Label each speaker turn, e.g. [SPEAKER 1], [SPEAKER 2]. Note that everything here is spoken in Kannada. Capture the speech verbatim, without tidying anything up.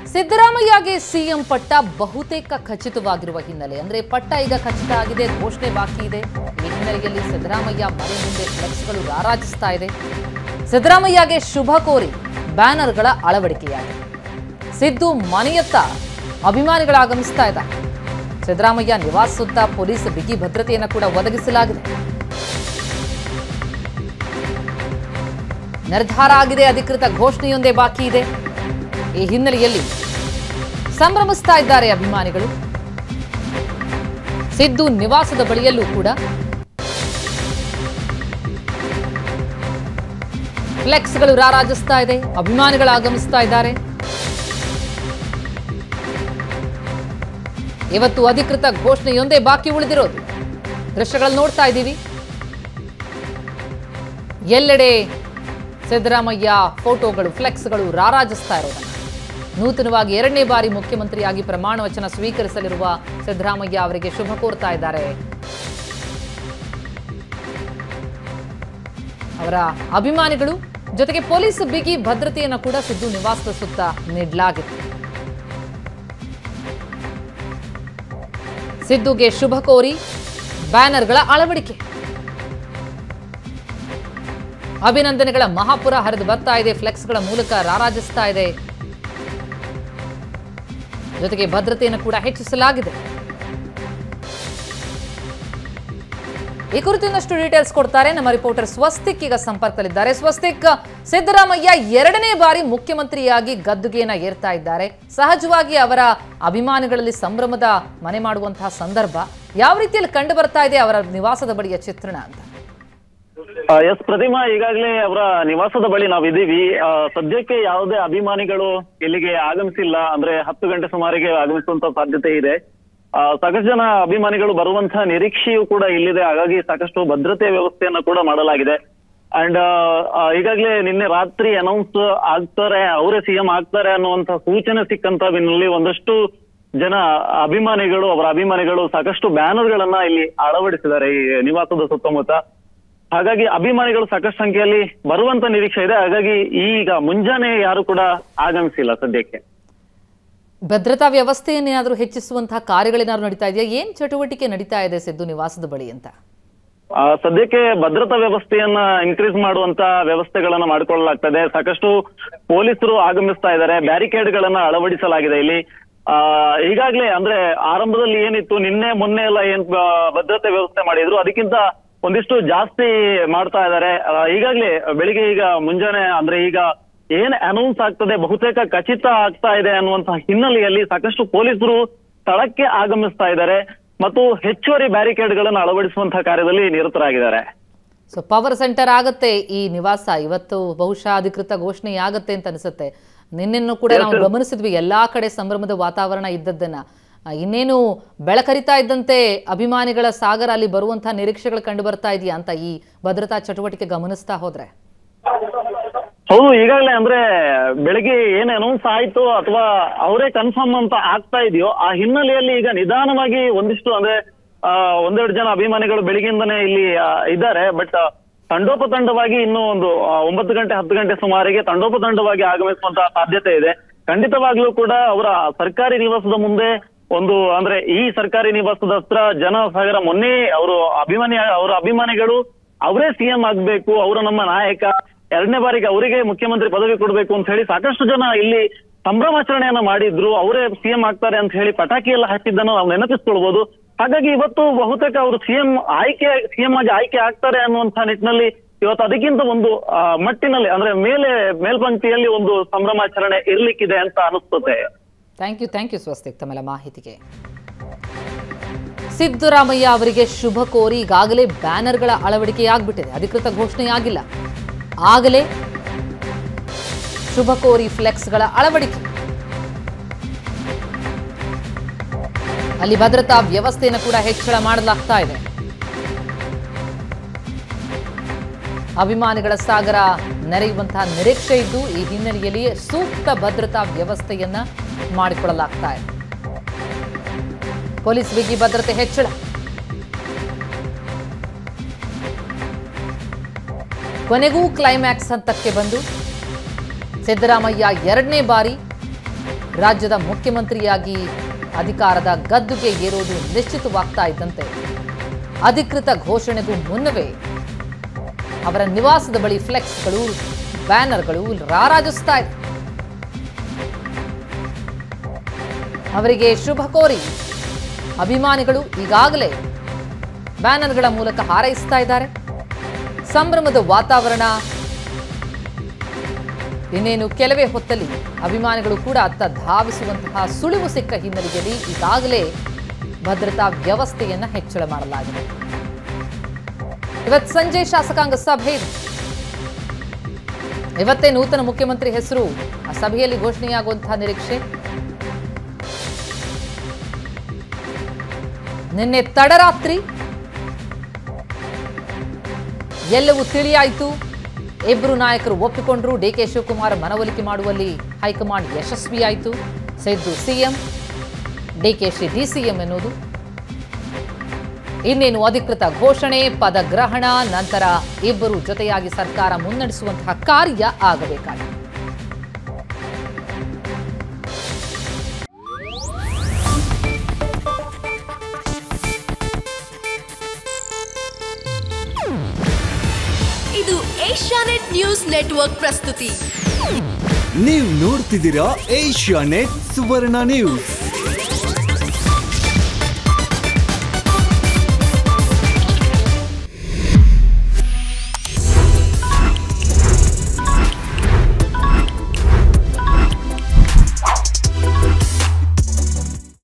[SPEAKER 1] ಸಿದ್ದರಾಮಯ್ಯಗೆ ಸಿಎಂ ಪಟ್ಟ ಬಹುತೇಕ ಖಚಿತವಾಗಿರುವ ಹಿನ್ನೆಲೆ ಅಂದ್ರೆ ಪಟ್ಟ ಈಗ ಖಚಿತ ಆಗಿದೆ, ಘೋಷಣೆ ಬಾಕಿ ಇದೆ. ಈ ಹಿನ್ನೆಲೆಯಲ್ಲಿ ಸಿದ್ದರಾಮಯ್ಯ ಮನೆ ಮುಂದೆ ಫ್ಲೆಕ್ಸ್ಗಳು ರಾರಾಜಿಸ್ತಾ ಇದೆ. ಸಿದ್ದರಾಮಯ್ಯಗೆ ಶುಭ ಕೋರಿ ಬ್ಯಾನರ್ಗಳ ಅಳವಡಿಕೆಯಾಗಿದೆ. ಸಿದ್ದು ಮನೆಯತ್ತ ಅಭಿಮಾನಿಗಳು ಆಗಮಿಸ್ತಾ ಇದ್ದಾರೆ. ಸಿದ್ದರಾಮಯ್ಯ ನಿವಾಸ ಸುತ್ತ ಪೊಲೀಸ್ ಬಿಗಿ ಭದ್ರತೆಯನ್ನು ಕೂಡ ಒದಗಿಸಲಾಗಿದೆ. ನಿರ್ಧಾರ ಆಗಿದೆ, ಅಧಿಕೃತ ಘೋಷಣೆಯೊಂದೇ ಬಾಕಿ ಇದೆ. ಈ ಹಿನ್ನೆಲೆಯಲ್ಲಿ ಸಂಭ್ರಮಿಸ್ತಾ ಇದ್ದಾರೆ ಅಭಿಮಾನಿಗಳು. ಸಿದ್ದು ನಿವಾಸದ ಬಳಿಯಲ್ಲೂ ಕೂಡ ಫ್ಲೆಕ್ಸ್ಗಳು ರಾರಾಜಿಸ್ತಾ ಇದೆ, ಅಭಿಮಾನಿಗಳು ಆಗಮಿಸ್ತಾ ಇದ್ದಾರೆ. ಇವತ್ತು ಅಧಿಕೃತ ಘೋಷಣೆಯೊಂದೇ ಬಾಕಿ ಉಳಿದಿರೋದು. ದೃಶ್ಯಗಳನ್ನು ನೋಡ್ತಾ ಇದ್ದೀವಿ. ಎಲ್ಲೆಡೆ ಸಿದ್ದರಾಮಯ್ಯ ಫೋಟೋಗಳು, ಫ್ಲೆಕ್ಸ್ಗಳು ರಾರಾಜಿಸ್ತಾ ಇರೋದನ್ನ, ನೂತನವಾಗಿ ಎರಡನೇ ಬಾರಿ ಮುಖ್ಯಮಂತ್ರಿಯಾಗಿ ಪ್ರಮಾಣ ವಚನ ಸ್ವೀಕರಿಸಲಿರುವ ಸಿದ್ದರಾಮಯ್ಯ ಅವರಿಗೆ ಶುಭ ಕೋರ್ತಾ ಇದ್ದಾರೆ. ಅವರ ಅಭಿಮಾನಿಗಳು ಜೊತೆಗೆ ಪೊಲೀಸ್ ಬಿಗಿ ಭದ್ರತೆಯನ್ನು ಕೂಡ ಸಿದ್ದು ನಿವಾಸದ ಸುತ್ತ ನೀಡಲಾಗಿದೆ. ಸಿದ್ದುಗೆ ಶುಭ ಕೋರಿ ಬ್ಯಾನರ್ಗಳ ಅಳವಡಿಕೆ, ಅಭಿನಂದನೆಗಳ ಮಹಾಪುರ ಹರಿದು ಬರ್ತಾ ಇದೆ. ಫ್ಲೆಕ್ಸ್ಗಳ ಮೂಲಕ ರಾರಾಜಿಸ್ತಾ ಇದೆ. ಜೊತೆಗೆ ಭದ್ರತೆಯನ್ನು ಕೂಡ ಹೆಚ್ಚಿಸಲಾಗಿದೆ. ಈ ಕುರಿತು ಇನ್ನಷ್ಟು ಡೀಟೇಲ್ಸ್ ಕೊಡ್ತಾರೆ ನಮ್ಮ ರಿಪೋರ್ಟರ್ ಸ್ವಸ್ತಿಕ್. ಈಗ ಸಂಪರ್ಕದಲ್ಲಿದ್ದಾರೆ. ಸ್ವಸ್ತಿಕ್, ಸಿದ್ದರಾಮಯ್ಯ ಎರಡನೇ ಬಾರಿ ಮುಖ್ಯಮಂತ್ರಿಯಾಗಿ ಗದ್ದುಗೆಯನ್ನ ಏರ್ತಾ ಇದ್ದಾರೆ. ಸಹಜವಾಗಿ ಅವರ ಅಭಿಮಾನಿಗಳಲ್ಲಿ ಸಂಭ್ರಮದ ಮನೆ ಮಾಡುವಂತಹ ಸಂದರ್ಭ ಯಾವ ರೀತಿಯಲ್ಲಿ ಕಂಡು ಬರ್ತಾ ಇದೆ ಅವರ ನಿವಾಸದ ಬಳಿಯ ಚಿತ್ರಣ ಅಂತ?
[SPEAKER 2] ಎಸ್ ಪ್ರತಿಮಾ, ಈಗಾಗಲೇ ಅವರ ನಿವಾಸದ ಬಳಿ ನಾವಿದ್ದೀವಿ. ಸದ್ಯಕ್ಕೆ ಯಾವುದೇ ಅಭಿಮಾನಿಗಳು ಇಲ್ಲಿಗೆ ಆಗಮಿಸಿಲ್ಲ. ಅಂದ್ರೆ ಹತ್ತು ಗಂಟೆ ಸುಮಾರಿಗೆ ಆಗಮಿಸುವಂತ ಸಾಧ್ಯತೆ ಇದೆ. ಸಾಕಷ್ಟು ಜನ ಅಭಿಮಾನಿಗಳು ಬರುವಂತಹ ನಿರೀಕ್ಷೆಯೂ ಕೂಡ ಇಲ್ಲಿದೆ. ಹಾಗಾಗಿ ಸಾಕಷ್ಟು ಭದ್ರತೆ ವ್ಯವಸ್ಥೆಯನ್ನ ಕೂಡ ಮಾಡಲಾಗಿದೆ. ಅಂಡ್ ಈಗಾಗಲೇ ನಿನ್ನೆ ರಾತ್ರಿ ಅನೌನ್ಸ್ ಆಗ್ತಾರೆ, ಅವರೇ ಸಿಎಂ ಆಗ್ತಾರೆ ಅನ್ನುವಂತ ಸೂಚನೆ ಸಿಕ್ಕಂತ ಬೆನ್ನಲ್ಲಿ ಒಂದಷ್ಟು ಜನ ಅಭಿಮಾನಿಗಳು ಅವರ ಅಭಿಮಾನಿಗಳು ಸಾಕಷ್ಟು ಬ್ಯಾನರ್ಗಳನ್ನ ಇಲ್ಲಿ ಅಳವಡಿಸಿದ್ದಾರೆ ಈ ನಿವಾಸದ ಸುತ್ತಮುತ್ತ. ಹಾಗಾಗಿ ಅಭಿಮಾನಿಗಳು ಸಾಕಷ್ಟು ಸಂಖ್ಯೆಯಲ್ಲಿ ಬರುವಂತ ನಿರೀಕ್ಷೆ ಇದೆ. ಹಾಗಾಗಿ ಈಗ ಮುಂಜಾನೆ ಯಾರು ಕೂಡ ಆಗಮಿಸಿಲ್ಲ ಸದ್ಯಕ್ಕೆ.
[SPEAKER 1] ಭದ್ರತಾ ವ್ಯವಸ್ಥೆಯನ್ನೇನಾದ್ರೂ ಹೆಚ್ಚಿಸುವಂತಹ ಕಾರ್ಯಗಳೇನಾದ್ರು ನಡೀತಾ ಇದೆಯಾ? ಏನ್ ಚಟುವಟಿಕೆ ನಡೀತಾ ಇದೆ ಸಿದ್ದು ನಿವಾಸದ ಬಳಿ ಅಂತ?
[SPEAKER 2] ಸದ್ಯಕ್ಕೆ ಭದ್ರತಾ ವ್ಯವಸ್ಥೆಯನ್ನ ಇನ್ಕ್ರೀಸ್ ಮಾಡುವಂತ ವ್ಯವಸ್ಥೆಗಳನ್ನ ಮಾಡಿಕೊಳ್ಳಲಾಗ್ತದೆ. ಸಾಕಷ್ಟು ಪೊಲೀಸರು ಆಗಮಿಸ್ತಾ ಇದ್ದಾರೆ. ಬ್ಯಾರಿಕೇಡ್ ಗಳನ್ನ ಅಳವಡಿಸಲಾಗಿದೆ ಇಲ್ಲಿ. ಆ ಈಗಾಗ್ಲೇ ಅಂದ್ರೆ ಆರಂಭದಲ್ಲಿ ಏನಿತ್ತು, ನಿನ್ನೆ ಮೊನ್ನೆ ಎಲ್ಲ ಏನ್ ಭದ್ರತೆ ವ್ಯವಸ್ಥೆ ಮಾಡಿದ್ರು ಅದಕ್ಕಿಂತ ಒಂದಿಷ್ಟು ಜಾಸ್ತಿ ಮಾಡ್ತಾ ಇದ್ದಾರೆ. ಈಗಾಗ್ಲೇ ಬೆಳಿಗ್ಗೆ ಈಗ ಮುಂಜಾನೆ ಅಂದ್ರೆ ಈಗ ಏನ್ ಅನೌನ್ಸ್ ಆಗ್ತದೆ ಬಹುತೇಕ ಖಚಿತ ಆಗ್ತಾ ಇದೆ ಅನ್ನುವಂತಹ ಹಿನ್ನೆಲೆಯಲ್ಲಿ ಸಾಕಷ್ಟು ಪೊಲೀಸರು ಸ್ಥಳಕ್ಕೆ ಆಗಮಿಸ್ತಾ ಇದ್ದಾರೆ ಮತ್ತು ಹೆಚ್ಚುವರಿ ಬ್ಯಾರಿಕೇಡ್ ಗಳನ್ನು ಅಳವಡಿಸುವಂತಹ ಕಾರ್ಯದಲ್ಲಿ ನಿರತರಾಗಿದ್ದಾರೆ.
[SPEAKER 1] ಸೊ ಪವರ್ ಸೆಂಟರ್ ಆಗತ್ತೆ ಈ ನಿವಾಸ. ಇವತ್ತು ಬಹುಶಃ ಅಧಿಕೃತ ಘೋಷಣೆ ಆಗತ್ತೆ ಅಂತ ಅನಿಸುತ್ತೆ. ನಿನ್ನೆನ್ನು ಕೂಡ ನಾವು ಗಮನಿಸಿದ್ವಿ ಎಲ್ಲಾ ಕಡೆ ಸಂಭ್ರಮದ ವಾತಾವರಣ ಇದ್ದದ್ದನ್ನ. ಇನ್ನೇನು ಬೆಳಕರಿತಾ ಇದ್ದಂತೆ ಅಭಿಮಾನಿಗಳ ಸಾಗರ ಅಲ್ಲಿ ಬರುವಂತಹ ನಿರೀಕ್ಷೆಗಳು ಕಂಡು ಬರ್ತಾ ಇದೆಯಾ ಅಂತ ಈ ಭದ್ರತಾ ಚಟುವಟಿಕೆ ಗಮನಿಸ್ತಾ ಹೋದ್ರೆ?
[SPEAKER 2] ಹೌದು, ಈಗಾಗಲೇ ಅಂದ್ರೆ ಬೆಳಿಗ್ಗೆ ಏನ್ ಅನೌನ್ಸ್ ಆಯ್ತು ಅಥವಾ ಅವರೇ ಕನ್ಫರ್ಮ್ ಅಂತ ಆಗ್ತಾ ಇದೆಯೋ ಆ ಹಿನ್ನೆಲೆಯಲ್ಲಿ ಈಗ ನಿಧಾನವಾಗಿ ಒಂದಿಷ್ಟು ಅಂದ್ರೆ ಆ ಒಂದೆರಡು ಜನ ಅಭಿಮಾನಿಗಳು ಬೆಳಿಗ್ಗೆಯಿಂದನೇ ಇಲ್ಲಿ ಇದ್ದಾರೆ. ಬಟ್ ತಂಡೋಪತಂಡವಾಗಿ ಇನ್ನು ಒಂದು ಒಂಬತ್ತು ಗಂಟೆ ಹತ್ತು ಗಂಟೆ ಸುಮಾರಿಗೆ ತಂಡೋಪತಂಡವಾಗಿ ಆಗಮಿಸುವಂತಹ ಸಾಧ್ಯತೆ ಇದೆ. ಖಂಡಿತವಾಗ್ಲೂ ಕೂಡ ಅವರ ಸರ್ಕಾರಿ ನಿವಾಸದ ಮುಂದೆ ಒಂದು ಅಂದ್ರೆ ಈ ಸರ್ಕಾರಿ ನಿವಾಸದ ಹತ್ರ ಜನ ಸಾಗರ. ಮೊನ್ನೆ ಅವರು ಅಭಿಮಾನಿ ಅವರ ಅಭಿಮಾನಿಗಳು ಅವರೇ ಸಿಎಂ ಆಗ್ಬೇಕು, ಅವರು ನಮ್ಮ ನಾಯಕ, ಎರಡನೇ ಬಾರಿಗೆ ಅವರಿಗೆ ಮುಖ್ಯಮಂತ್ರಿ ಪದವಿ ಕೊಡ್ಬೇಕು ಅಂತ ಹೇಳಿ ಸಾಕಷ್ಟು ಜನ ಇಲ್ಲಿ ಸಂಭ್ರಮಾಚರಣೆಯನ್ನ ಮಾಡಿದ್ರು. ಅವರೇ ಸಿಎಂ ಆಗ್ತಾರೆ ಅಂತ ಹೇಳಿ ಪಟಾಕಿ ಎಲ್ಲ ಹಚ್ಚಿದ್ದನ್ನು ನಾವು ನೆನಪಿಸ್ಕೊಳ್ಬಹುದು. ಹಾಗಾಗಿ ಇವತ್ತು ಬಹುತೇಕ ಅವರು ಸಿಎಂ ಆಯ್ಕೆ ಸಿಎಂ ಆಗಿ ಆಯ್ಕೆ ಆಗ್ತಾರೆ ಅನ್ನುವಂತಹ ನಿಟ್ಟಿನಲ್ಲಿ ಇವತ್ತು ಅದಕ್ಕಿಂತ ಒಂದು ಮಟ್ಟಿನಲ್ಲಿ ಅಂದ್ರೆ ಮೇಲೆ ಮೇಲ್ಪಂಕ್ತಿಯಲ್ಲಿ ಒಂದು ಸಂಭ್ರಮಾಚರಣೆ ಇರ್ಲಿಕ್ಕಿದೆ ಅಂತ ಅನಿಸ್ತದೆ.
[SPEAKER 1] Thank you thank you Swastik ತಮ್ಮೆಲ್ಲ ಮಾಹಿತಿಗೆ. ಸಿದ್ದರಾಮಯ್ಯ ಅವರಿಗೆ ಶುಭ ಕೋರಿ ಈಗಾಗಲೇ ಬ್ಯಾನರ್ಗಳ ಅಳವಡಿಕೆಯಾಗ್ಬಿಟ್ಟಿದೆ. ಅಧಿಕೃತ ಘೋಷಣೆ ಆಗಿಲ್ಲ, ಆಗಲೇ ಶುಭ ಕೋರಿ ಫ್ಲೆಕ್ಸ್ಗಳ ಅಳವಡಿಕೆ. ಅಲ್ಲಿ ಭದ್ರತಾ ವ್ಯವಸ್ಥೆಯನ್ನು ಕೂಡ ಹೆಚ್ಚಳ ಮಾಡಲಾಗ್ತಾ ಇದೆ. ಅಭಿಮಾನಿಗಳ ಸಾಗರ ನೆರೆಯುವಂತಹ ನಿರೀಕ್ಷೆ ಇದ್ದು ಈ ಹಿನ್ನೆಲೆಯಲ್ಲಿ ಸೂಕ್ತ ಭದ್ರತಾ ವ್ಯವಸ್ಥೆಯನ್ನ ಮಾಡಿಕೊಳ್ಳಲಾಗ್ತಾ ಇದೆ. ಪೊಲೀಸ್ ಬಿಗಿ ಭದ್ರತೆ ಹೆಚ್ಚಳ. ಕೊನೆಗೂ ಕ್ಲೈಮ್ಯಾಕ್ಸ್ ಹಂತಕ್ಕೆ ಬಂದು ಸಿದ್ದರಾಮಯ್ಯ ಎರಡನೇ ಬಾರಿ ರಾಜ್ಯದ ಮುಖ್ಯಮಂತ್ರಿಯಾಗಿ ಅಧಿಕಾರದ ಗದ್ದುಗೆ ಏರೋದು ನಿಶ್ಚಿತವಾಗ್ತಾ ಇದ್ದಂತೆ ಅಧಿಕೃತ ಘೋಷಣೆಗೂ ಮುನ್ನವೇ ಅವರ ನಿವಾಸದ ಬಳಿ ಫ್ಲೆಕ್ಸ್ಗಳು, ಬ್ಯಾನರ್ಗಳು ರಾರಾಜಿಸ್ತಾ ಇದೆ. ಅವರಿಗೆ ಶುಭ ಕೋರಿ ಅಭಿಮಾನಿಗಳು ಈಗಾಗಲೇ ಬ್ಯಾನರ್ಗಳ ಮೂಲಕ ಹಾರೈಸ್ತಾ ಇದ್ದಾರೆ. ಸಂಭ್ರಮದ ವಾತಾವರಣ ಇನ್ನೇನು ಕೆಲವೇ ಹೊತ್ತಲ್ಲಿ ಅಭಿಮಾನಿಗಳು ಕೂಡ ಅತ್ತ ಧಾವಿಸುವಂತಹ ಸುಳಿವು ಸಿಕ್ಕ ಹಿನ್ನೆಲೆಯಲ್ಲಿ ಈಗಾಗಲೇ ಭದ್ರತಾ ವ್ಯವಸ್ಥೆಯನ್ನ ಹೆಚ್ಚಳ ಮಾಡಲಾಗಿದೆ. ಇವತ್ತು ಸಂಜೆ ಶಾಸಕಾಂಗ ಸಭೆ ಇದೆ. ಇವತ್ತೇ ನೂತನ ಮುಖ್ಯಮಂತ್ರಿ ಹೆಸರು ಆ ಸಭೆಯಲ್ಲಿ ಘೋಷಣೆಯಾಗುವಂತಹ ನಿರೀಕ್ಷೆ. ನಿನ್ನೆ ತಡರಾತ್ರಿ ಎಲ್ಲವೂ ತಿಳಿಯಾಯಿತು. ಇಬ್ಬರು ನಾಯಕರು ಒಪ್ಪಿಕೊಂಡ್ರು. ಡಿ ಕೆ ಶಿವಕುಮಾರ್ ಮನವೊಲಿಕೆ ಮಾಡುವಲ್ಲಿ ಹೈಕಮಾಂಡ್ ಯಶಸ್ವಿಯಾಯಿತು. ಸಿದ್ದು ಸಿಎಂ, ಡಿಕೆಶಿ ಡಿಸಿಎಂ ಎನ್ನುವುದು. ಇನ್ನೇನು ಅಧಿಕೃತ ಘೋಷಣೆ, ಪದಗ್ರಹಣ, ನಂತರ ಇಬ್ಬರು ಜೊತೆಯಾಗಿ ಸರ್ಕಾರ ಮುನ್ನಡೆಸುವಂತಹ ಕಾರ್ಯ ಆಗಬೇಕಾಗಿದೆ.
[SPEAKER 3] ಇದು ಏಷ್ಯಾನೆಟ್ ನ್ಯೂಸ್ ನೆಟ್ವರ್ಕ್ ಪ್ರಸ್ತುತಿ.
[SPEAKER 4] ನೀವು ನೋಡ್ತಿದ್ದೀರಾ ಏಷ್ಯಾನೆಟ್ ಸುವರ್ಣ ನ್ಯೂಸ್.